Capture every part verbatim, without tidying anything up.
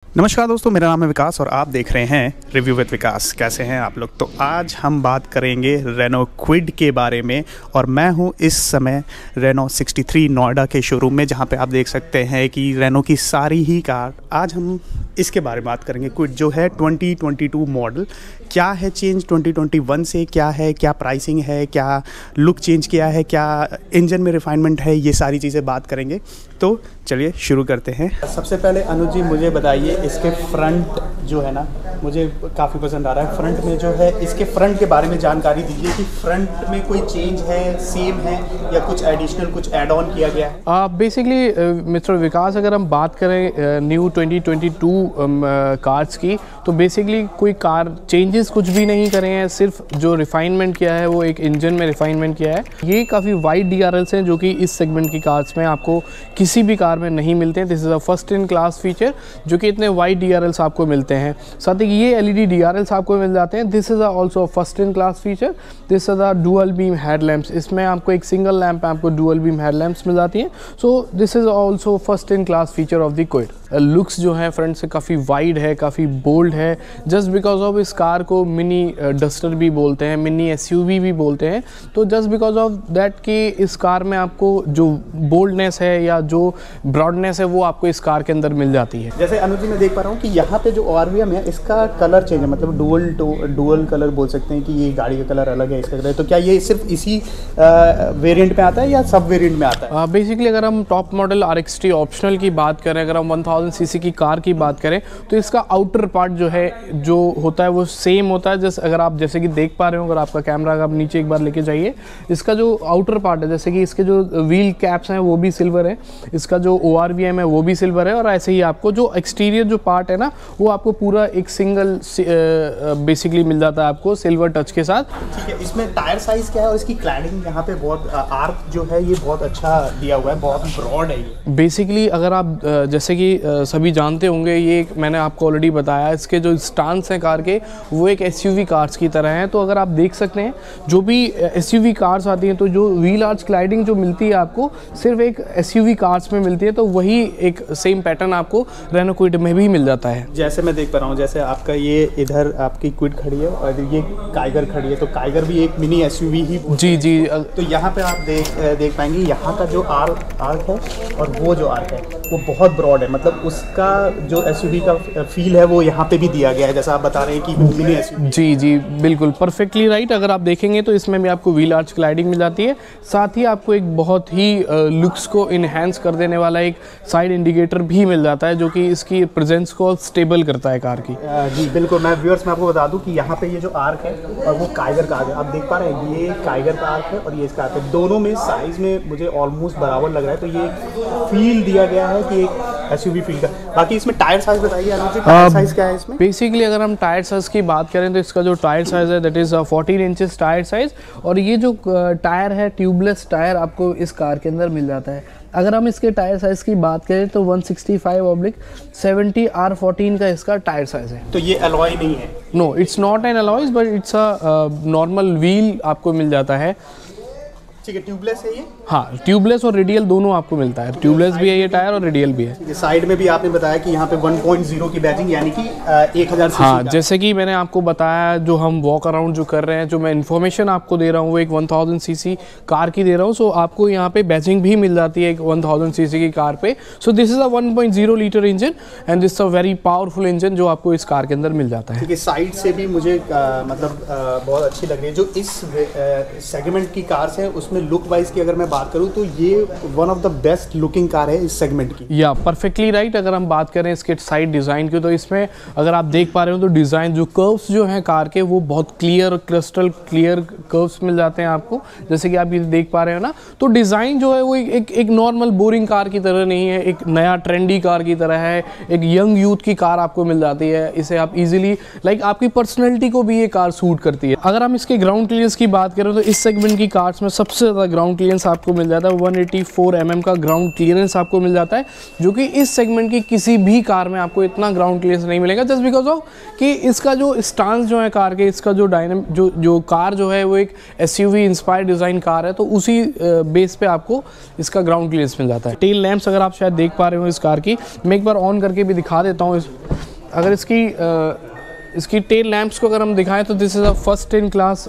नमस्कार दोस्तों, मेरा नाम है विकास और आप देख रहे हैं रिव्यू विद विकास। कैसे हैं आप लोग? तो आज हम बात करेंगे रेनो क्विड के बारे में और मैं हूं इस समय रेनो सिक्सटी थ्री नोएडा के शोरूम में, जहां पे आप देख सकते हैं कि रेनो की सारी ही कार। आज हम इसके बारे में बात करेंगे। क्विड जो है ट्वेंटी ट्वेंटी टू मॉडल, क्या है चेंज ट्वेंटी ट्वेंटी वन से, क्या है, क्या प्राइसिंग है, क्या लुक चेंज किया है, क्या इंजन में रिफाइनमेंट है, ये सारी चीज़ें बात करेंगे। तो चलिए शुरू करते हैं। सबसे पहले अनुज जी मुझे बताइए, इसके फ्रंट जो है ना, मुझे काफ़ी पसंद आ रहा है। फ्रंट में जो है, इसके फ्रंट के बारे में जानकारी दीजिए कि फ्रंट में कोई चेंज है, सेम है या कुछ एडिशनल, कुछ ऐड ऑन किया गया है? बेसिकली मिस्टर विकास, अगर हम बात करें new twenty twenty two cars की, तो बेसिकली कोई कार चेंजेस कुछ भी नहीं करे हैं, सिर्फ जो रिफाइनमेंट किया है वो एक इंजन में रिफाइनमेंट किया है। ये काफ़ी वाइड डी आर एल्स हैं जो कि इस सेगमेंट की कार्स में आपको किसी भी कार में नहीं मिलते हैं। This is a first in class feature जो कि इतने वाइड डी आर एल्स आपको मिलते हैं। साथ ही ये L E D D R Ls आपको मिल जाते हैं। This is also first in class feature. This is a dual beam head lamps. इसमें आपको एक सिंगल लैम्प आपको डुअल बीम हेड लैम्प्स मिल जाती हैं। So this is also first in class feature of the Kwid. Looks जो है front से काफ़ी वाइड है, काफ़ी बोल्ड है, जस्ट बिकॉज ऑफ इस कार को मिनी डस्टर भी बोलते हैं, मिनी एस यू वी भी बोलते हैं। तो जस्ट बिकॉज ऑफ दैट कि इस कार में आपको जो बोल्डनेस है या जो ब्रॉडनेस है वो आपको इस कार के अंदर मिल जाती है। जैसे अनुज जी मैं देख पा रहा हूँ कि यहाँ पे जो ओ आर वी एम है इसका कलर चेंज है, मतलब डुअल डुअल कलर बोल सकते हैं कि ये गाड़ी का कलर अलग है, इसका कलर। तो क्या ये सिर्फ इसी वेरिएंट में आता है या सब वेरिएंट में आता है? बेसिकली uh, अगर हम top model R X T optional की बात करें, अगर हम वन थाउजेंड सी सी की कार की बात करें, तो इसका आउटर पार्ट जो है जो होता है वो सेम होता है। जैसे अगर आप जैसे कि देख पा रहे हो, अगर आपका कैमरा आप नीचे एक बार लेके जाइए, इसका जो आउटर पार्ट है, जैसे कि इसके जो व्हील कैप्स हैं वो भी सिल्वर है, इसका जो ओ आर वी एम है वो भी सिल्वर है, और ऐसे ही आपको जो एक्सटीरियर जो पार्ट है ना वो आपको पूरा एक सिंगल बेसिकली मिल जाता है आपको सिल्वर टच के साथ। ठीक है, इसमें टायर साइज क्या है और इसकी क्लैडिंग यहाँ पे बहुत आर्क जो है ये बहुत अच्छा दिया हुआ है, बहुत ब्रॉड है ये। बेसिकली अगर आप जैसे कि सभी जानते होंगे, ये मैंने आपको ऑलरेडी बताया, इसके जो स्टांस हैं कार के वो एक एस यू वी कार्स की तरह हैं। तो अगर आप देख सकते हैं जो भी एस यू वी कार्स आती हैं तो जो व्हील आर्च क्लाइडिंग जो मिलती है आपको सिर्फ एक एस यू वी कार्स में मिलती है, तो वही एक सेम पैटर्न आपको रेनो क्विड में भी मिल जाता है। जैसे मैं देख पा रहा हूँ, जैसे आपका ये इधर आपकी क्विड खड़ी है और ये काइगर खड़ी है, तो काइगर भी एक मिनी एस यू वी ही। जी जी। तो यहाँ पे आप देख देख पाएंगे यहाँ का जो आर्क आर्क है और वो जो आर्क है वो बहुत ब्रॉड है, मतलब उसका जो एस यू वी का फील है वो यहाँ पे भी दिया गया है, जैसा आप बता रहे हैं कि मिनी एस यू वी। जी जी बिल्कुल परफेक्टली राइट। अगर आप देखेंगे तो इसमें भी आपको व्हील आर्च क्लाइडिंग मिल जाती है, साथ ही आपको एक बहुत ही लुक्स को इन्हेंस कर देने वाला एक साइड इंडिकेटर भी मिल जाता है जो कि इसकी प्रेजेंस को स्टेबल करता है कार की। जी बिल्कुल। मैं व्यूअर्स में आपको बता दूं कि यहाँ पे ये जो आर्क है और वो काइगर का आर्क है, आप देख पा रहे हैं, ये काइगर का आर्क है और ये इसका आर्क है, दोनों में साइज में मुझे ऑलमोस्ट बराबर लग रहा है। तो ये फील दिया गया है कि एक एस यू वी फील का। बाकी इसमें टायर साइज बताइए अनुज जी, टायर साइज क्या है इसमें? बेसिकली अगर हम टायर साइज की बात करें तो इसका जो टायर साइज है that is fourteen inches tyre size, और ये जो टायर है ट्यूबलेस टायर आपको इस कार के अंदर मिल जाता है। अगर हम इसके टायर साइज़ की बात करें तो one sixty five oblique seventy R fourteen का इसका टायर साइज़ है। तो ये अलॉय नहीं है? No, it's not an alloys but it's a normal wheel आपको मिल जाता है। ठीक है, ट्यूबलेस है ये? हाँ, ट्यूबलेस और रेडियल दोनों आपको मिलता है। ट्यूबलेस भी है ये टायर और रेडियल भी है। साइड में भी आपने बताया कि यहाँ पे वन पॉइंट ज़ीरो की बैजिंग, यानी कि एक हज़ार सीसी। हाँ, जैसे कि मैंने आपको बताया, जो हम वॉक अराउंड जो कर रहे हैं, जो मैं इन्फॉर्मेशन आपको दे रहा हूँ वो एक वन थाउजेंड सीसी कार की दे रहा हूँ। सो आपको यहाँ पे बैजिंग भी मिल जाती है एक वन थाउजेंड सीसी की कार पे। So this is a one point zero litre engine and this a very powerful engine जो आपको इस कार के अंदर मिल जाता है। ठीक है, साइड से भी मुझे आ, मतलब आ, बहुत अच्छी लग रही है। जो इस सेगमेंट की कार्स है उसमें लुक वाइज की अगर मैं बात करूं तो ये one of the best looking car है इस सेगमेंट की। या परफेक्टली राइट। अगर हम बात करें इसके साइड डिज़ाइन की, तो इसमें अगर आप देख पा रहे हो तो डिज़ाइन जो कर्व्स जो हैं कार के वो बहुत क्लियर, क्रिस्टल क्लियर कर्व्स मिल जाते हैं आपको, जैसे कि आप ये देख पा रहे हो ना। तो डिज़ाइन जो है वो एक एक नॉर्मल बोरिंग कार की तरह नहीं है, एक नया ट्रेंडी कार की तरह है, एक यंग यूथ की कार आपको मिल जाती है। इसे आप इजीली लाइक आपकी पर्सनैलिटी को भी ये कार सूट करती है। अगर हम इसके ग्राउंड क्लियरेंस की बात करें तो इस सेगमेंट की कार्स में सबसे ज़्यादा ग्राउंड क्लियरेंस आपको मिल जाता है। One eighty four M M का ग्राउंड क्लियरेंस आपको मिल जाता है, जो कि इस सेगमेंट की किसी भी कार में आपको इतना ग्राउंड क्लियरेंस नहीं मिलेगा, जस्ट बिकॉज ऑफ कि इसका जो स्टांस जो है कार के, इसका जो डायनेम जो जो कार जो है वो एक एसयूवी इंस्पायर्ड डिज़ाइन कार है, तो उसी बेस पे आपको इसका ग्राउंड क्लियरेंस मिल जाता है। टेल लैंप्स अगर आप शायद देख पा रहे हो इस कार की, मैं एक बार ऑन करके भी दिखा देता हूँ। इस अगर इसकी आ, इसकी टेल लैंप्स को अगर हम दिखाएं तो this is a first in class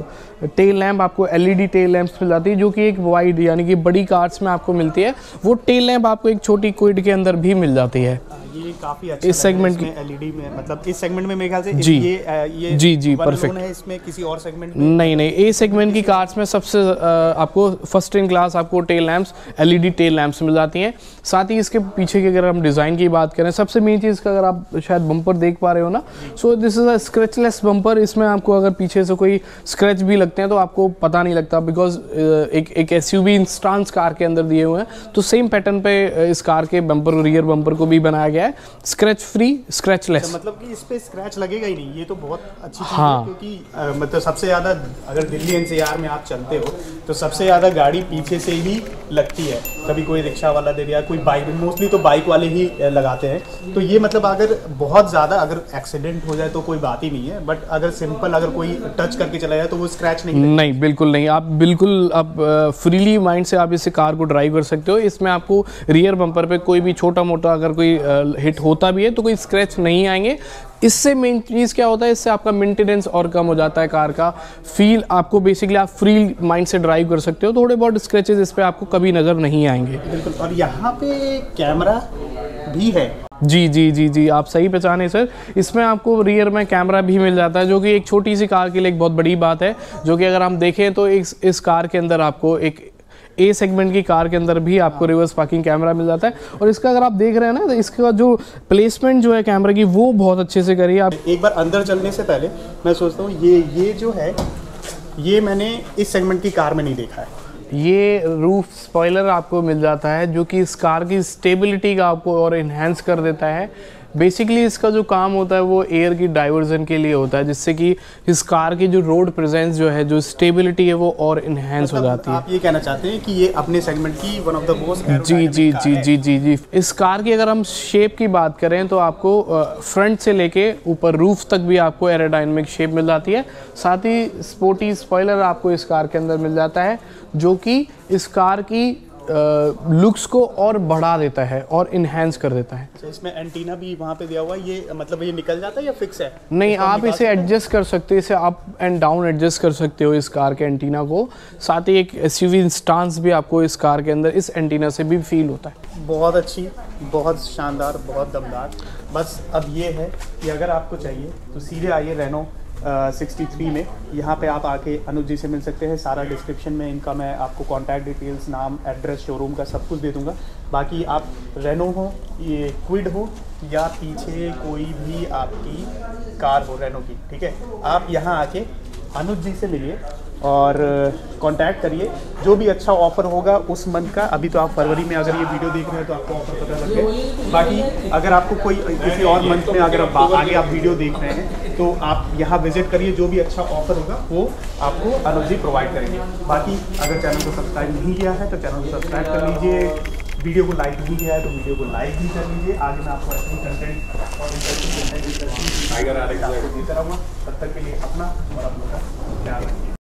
tail lamp. आपको एलईडी टेल लैंप्स मिल जाती है जो कि एक वाइड यानी कि बड़ी कार्स में आपको मिलती है। वो टेल लैंप आपको एक छोटी क्विड के अंदर भी मिल जाती है। ये काफी अच्छा इस सेगमेंट की एलईडी में, मतलब इस सेगमेंट में मेरे ख्याल से जी ये ये जी जी परफेक्ट है। इसमें किसी और सेगमेंट में नहीं नहीं ए सेगमेंट की कार्स में सबसे आपको फर्स्ट इन क्लास आपको tail lamps LED tail lamps मिल जाती हैं। साथ ही इसके पीछे की अगर हम डिज़ाइन की बात करें, सबसे मेन चीज़ का अगर आप शायद बम्पर देख पा रहे हो ना, so this is a scratchless bumper. इसमें आपको अगर पीछे से कोई स्क्रैच भी लगते हैं तो आपको पता नहीं लगता, बिकॉज एक एक एसयूवी इंस्टांस कार के अंदर दिए हुए हैं। तो सेम पैटर्न पे इस कार के बम्पर रियर बम्पर को भी बनाया गया है, स्क्रैच फ्री स्क्रैचलेस। मतलब कि इस पे स्क्रैच लगेगा ही नहीं। ये तो बहुत अच्छी चीज़ हाँ। है, क्योंकि आ, मतलब सबसे ज़्यादा अगर दिल्ली एनसीआर में आप चलते हो तो सबसे ज़्यादा गाड़ी पीछे से ही लगती है। कभी कोई रिक्शा वाला दे दिया, कोई बाइक, मोस्टली तो बाइक वाले ही लगाते हैं। तो ये मतलब अगर बहुत ज़्यादा अगर एक्सीडेंट हो जाए तो कोई बात ही नहीं है, बट अगर सिंपल अगर कोई टच करके चला जाए तो वो स्क्रैच नहीं लगेगा। नहीं बिल्कुल नहीं, आप बिल्कुल आप फ्रीली माइंड से आप इस कार को ड्राइव कर सकते हो। इसमें आपको रियर बम्पर पे कोई भी छोटा मोटा अगर कोई हिट होता भी है तो कोई स्क्रैच नहीं आएंगे। इससे मेन चीज़ क्या होता है, इससे आपका मेंटेनेंस और कम हो जाता है। कार का फील आपको बेसिकली आप फ्री माइंड से ड्राइव कर सकते हो। थोड़े बहुत स्क्रैचेस इस पे आपको कभी नज़र नहीं आएंगे। बिल्कुल। और यहाँ पे कैमरा भी है। जी जी जी जी आप सही पहचाने सर। इसमें आपको रियर में कैमरा भी मिल जाता है, जो कि एक छोटी सी कार के लिए एक बहुत बड़ी बात है। जो कि अगर हम देखें तो इस इस कार के अंदर आपको एक ए सेगमेंट की कार के अंदर भी आपको रिवर्स पार्किंग कैमरा मिल जाता है। और इसका अगर आप देख रहे हैं ना, तो इसका जो प्लेसमेंट जो है कैमरे की वो बहुत अच्छे से करी है। आप एक बार अंदर चलने से पहले मैं सोचता हूँ ये ये जो है ये मैंने इस सेगमेंट की कार में नहीं देखा है। ये रूफ स्पॉइलर आपको मिल जाता है, जो कि इस कार की स्टेबिलिटी का आपको और इन्हेंस कर देता है। बेसिकली इसका जो काम होता है वो एयर की डाइवर्जन के लिए होता है, जिससे कि इस कार की जो रोड प्रेजेंस जो है, जो स्टेबिलिटी है वो और इन्हेंस मतलब हो जाती है। आप ये कहना चाहते हैं कि ये अपने सेगमेंट की वन ऑफ द मोस्ट जी जी जी जी जी जी इस कार की अगर हम शेप की बात करें तो आपको फ्रंट से लेके ऊपर रूफ तक भी आपको एरोडायनामिक शेप मिल जाती है। साथ ही स्पोर्टी स्पॉइलर आपको इस कार के अंदर मिल जाता है, जो कि इस कार की लुक्स को और बढ़ा देता है और इन्हेंस कर देता है। तो इसमें एंटीना भी वहाँ पे दिया हुआ है। ये मतलब ये निकल जाता है या फिक्स है? नहीं, आप इसे एडजस्ट कर सकते हो, इसे अप एंड डाउन एडजस्ट कर सकते हो इस कार के एंटीना को। साथ ही एक एसयूवी स्टांस भी आपको इस कार के अंदर इस एंटीना से भी फील होता है। बहुत अच्छी, बहुत शानदार, बहुत दमदार। बस अब ये है कि अगर आपको चाहिए तो सीधे आइए रेनो सिक्सटी थ्री में। यहाँ पे आप आके अनुज जी से मिल सकते हैं। सारा डिस्क्रिप्शन में इनका मैं आपको कॉन्टैक्ट डिटेल्स, नाम, एड्रेस, शोरूम का सब कुछ दे दूँगा। बाकी आप रेनो हो, ये क्विड हो या पीछे कोई भी आपकी कार हो रेनो की, ठीक है, आप यहाँ आके अनुज जी से मिलिए और कांटेक्ट करिए। जो भी अच्छा ऑफ़र होगा उस मंथ का, अभी तो आप फरवरी में अगर ये वीडियो देख रहे हैं तो आपको ऑफ़र पता लग गया। बाकी अगर आपको कोई किसी और मंथ में अगर आप आगे आप वीडियो देख रहे हैं तो आप यहाँ विजिट करिए। जो भी अच्छा ऑफ़र होगा वो आपको अनुज जी प्रोवाइड करेंगे। बाकी अगर चैनल को सब्सक्राइब नहीं किया है तो चैनल को सब्सक्राइब कर लीजिए। वीडियो को लाइक नहीं किया है तो वीडियो को लाइक भी कर लीजिए। आगे मैं आपको ऐसे ही कंटेंट और इंटरेस्टिंग कंटेंट देता रहूँगा। तब तक के लिए अपना और अपनों का ख्याल रखिए।